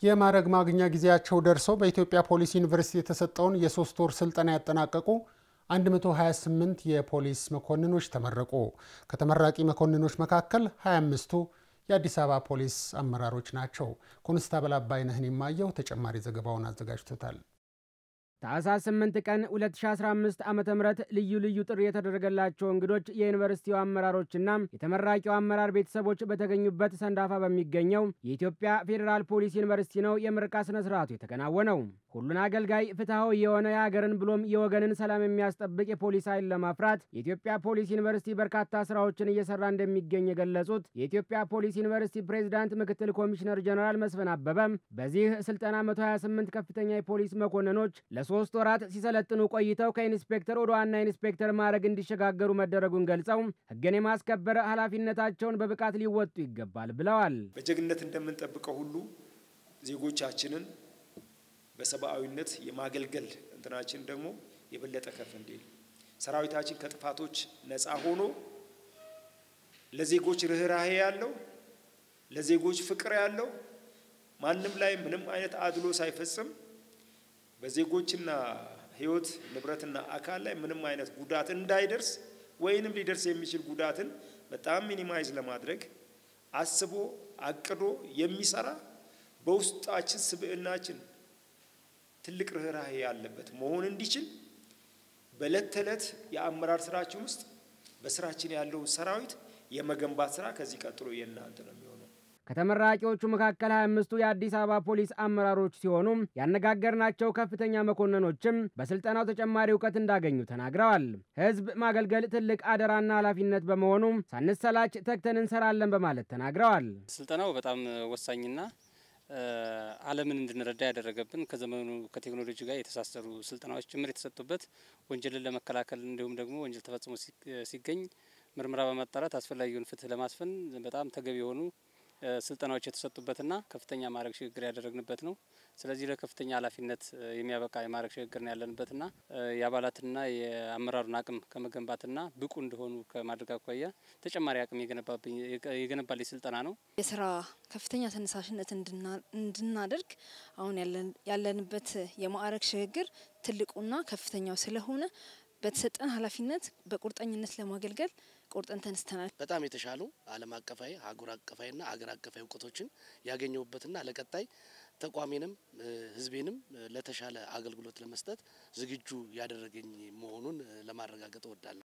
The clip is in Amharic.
የማዕረግ ማግኛ ጊዜያቸው ደርሶ በኢትዮጵያ ፖሊስ ዩኒቨርሲቲ የተሰጠውን የ3 ወር ስልጠና ያጠናቀቁ 128 የፖሊስ መኮንኖች ተመረቁ። ከተመራቂ መኮንኖች መካከል 25ቱ የአዲስ አበባ ፖሊስ አመራሮች ናቸው። ኮንስታብል አባይነህ የማየው ተጨማሪ ዘገባውን አዘጋጅቶታል። ታህሳስ 8 ቀን 2015 ዓ.ም ልዩ ጥሪ የተደረገላቸው እንግዶች የዩኒቨርሲቲው አመራሮችና የተመራቂው አመራር ቤተሰቦች በተገኙበት ሰንዳፋ በሚገኘው የኢትዮጵያ ፌዴራል ፖሊስ ዩኒቨርሲቲ ነው የምረቃ ስነ ስርዓቱ የተከናወነው። ሁሉን አገልጋይ ፍትሃዊ የሆነ የሀገርን ብሎም የወገንን ሰላም የሚያስጠብቅ የፖሊስ ኃይል ለማፍራት የኢትዮጵያ ፖሊስ ዩኒቨርሲቲ በርካታ ስራዎችን እየሰራ እንደሚገኝ የገለጹት የኢትዮጵያ ፖሊስ ዩኒቨርሲቲ ፕሬዝዳንት ምክትል ኮሚሽነር ጀነራል መስፍን አበበ በዚህ ስልጠና 128 ከፍተኛ የፖሊስ መኮንኖች ለ3 ወራት ሲሰለጥኑ ቆይተው ከኢንስፔክተር ወደ ዋና ኢንስፔክተር ማዕረግ እንዲሸጋገሩ መደረጉን ገልጸው ሕግን የማስከበር ኃላፊነታቸውን በብቃት ሊወጡ ይገባል ብለዋል። በጀግንነት እንደምንጠብቀው ሁሉ ዜጎቻችንን በሰብአዊነት የማገልገል እንትናችን ደግሞ የበለጠ ከፍ እንዲል ሰራዊታችን ከጥፋቶች ነፃ ሆኖ ለዜጎች ርህራሄ ያለው ለዜጎች ፍቅር ያለው ማንም ላይ ምንም አይነት አድሎ ሳይፈጽም በዜጎችና ህይወት ንብረትና አካል ላይ ምንም አይነት ጉዳት እንዳይደርስ ወይንም ሊደርስ የሚችል ጉዳትን በጣም ሚኒማይዝ ለማድረግ አስቦ አቅዶ የሚሰራ በውስጣችን ስብዕናችን ትልቅ ርህራሄ ያለበት መሆን እንዲችል በዕለት ተዕለት የአመራር ስራችን ውስጥ በስራችን ያለው ሰራዊት የመገንባት ስራ ከዚህ ቀጥሎ የእናንተ ነው የሚሆነው። ከተመራቂዎቹ መካከል 25ቱ የአዲስ አበባ ፖሊስ አመራሮች ሲሆኑ ያነጋገርናቸው ከፍተኛ መኮንኖችም በስልጠናው ተጨማሪ ዕውቀት እንዳገኙ ተናግረዋል። ህዝብ ማገልገል ትልቅ አደራና ኃላፊነት በመሆኑ ሳንሰላች ተግተን እንሰራለን በማለት ተናግረዋል። ስልጠናው በጣም ወሳኝና ዓለምን እንድንረዳ ያደረገብን ከዘመኑ ከቴክኖሎጂ ጋር የተሳሰሩ ስልጠናዎች ጭምር የተሰጡበት ወንጀልን ለመከላከል እንዲሁም ደግሞ ወንጀል ተፈጽሞ ሲገኝ ምርመራ በማጣራት አስፈላጊውን ፍትህ ለማስፈን በጣም ተገቢ የሆኑ ስልጠናዎች የተሰጡበትና ከፍተኛ ማዕረግ ሽግግር ያደረግንበት ነው። ስለዚህ ለከፍተኛ ኃላፊነት የሚያበቃ የማዕረግ ሽግግር ነው ያለንበትና የአባላትና የአመራሩን አቅም ከመገንባትና ብቁ እንደሆኑ ከማድረግ አኳያ ተጨማሪ አቅም የገነባልኝ ስልጠና ነው። የስራ ከፍተኛ ተነሳሽነት እንድናደርግ አሁን ያለንበት የማዕረግ ሽግግር ትልቁና ከፍተኛው ስለሆነ በተሰጠን ኃላፊነት በቁርጠኝነት ለማገልገል ቆርጠን ተነስተናል። በጣም የተሻሉ ዓለም አቀፋዊ አህጉር አቀፋዊና አገር አቀፋዊ ዕውቀቶችን ያገኘውበትና ለቀጣይ ተቋሜንም ህዝቤንም ለተሻለ አገልግሎት ለመስጠት ዝግጁ ያደረገኝ መሆኑን ለማረጋገጥ እወዳለሁ።